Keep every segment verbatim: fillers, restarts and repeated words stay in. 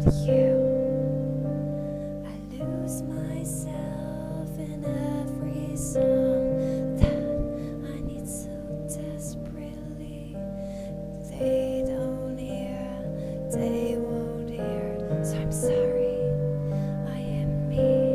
without you. I lose myself in every song that I need so desperately. They don't hear, they won't hear, so I'm sorry, I am me.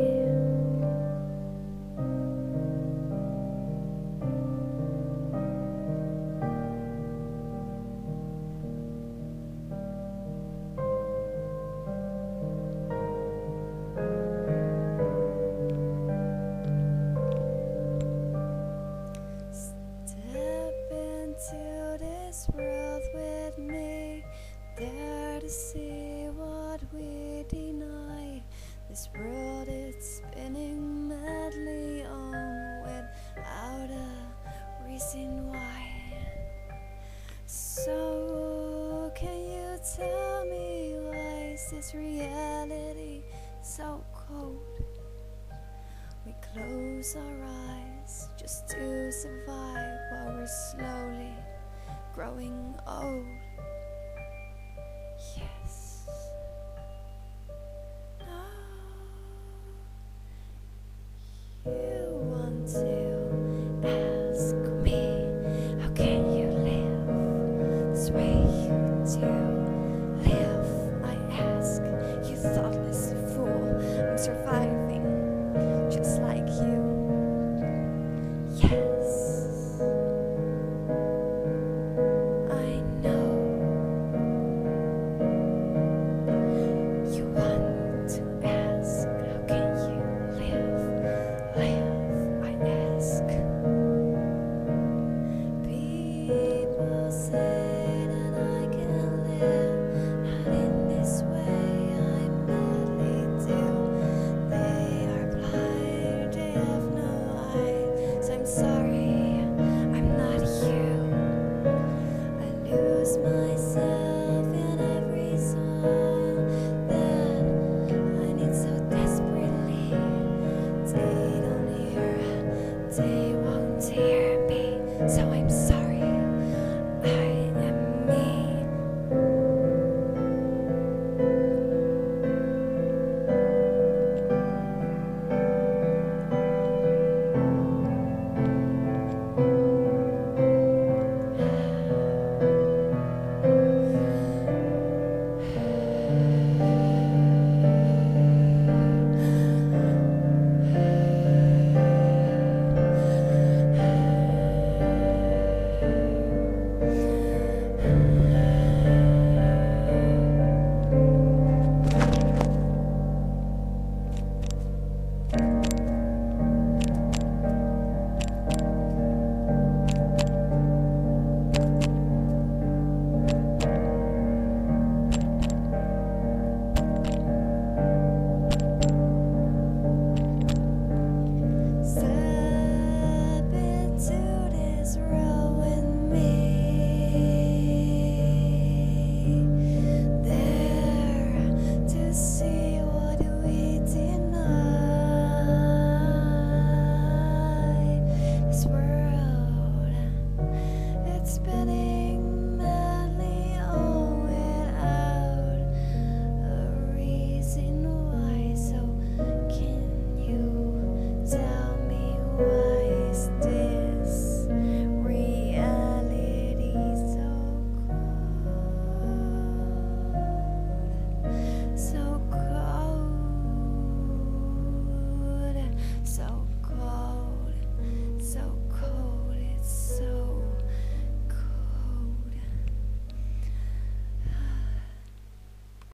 To this world with me, dare to see what we deny. This world is spinning madly on without a reason why. So can you tell me why is this reality so cold? We close our eyes just to survive while we're slowly growing old. Yes. No. You want to ask me, how can you live this way you do live? I ask, you thoughtless fool. I'm surviving